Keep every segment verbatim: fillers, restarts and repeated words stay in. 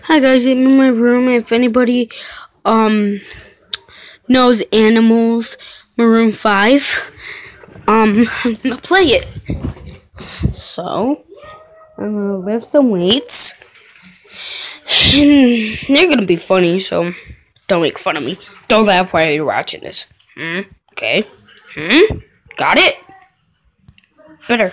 Hi guys, I'm in my room. If anybody um knows Animals Maroon five, um I'm gonna play it. So I'm gonna lift some weights, and they're gonna be funny. So don't make fun of me. Don't laugh while you're watching this. Hmm. Okay. Hmm. Got it. Better.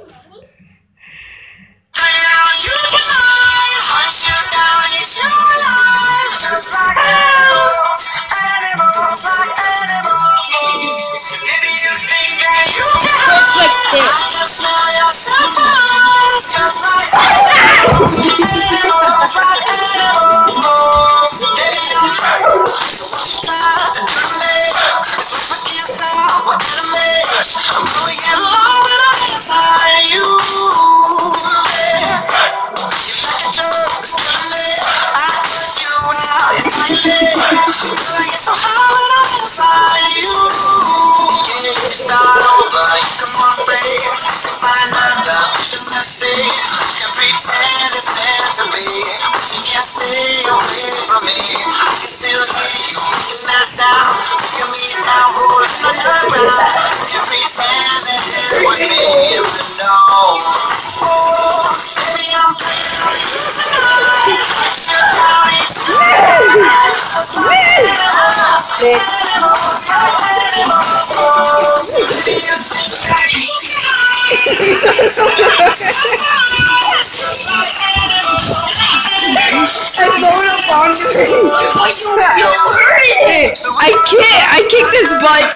I can't. I kicked his butt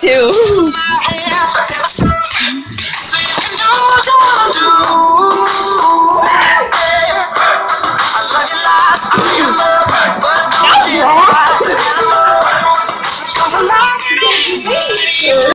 too.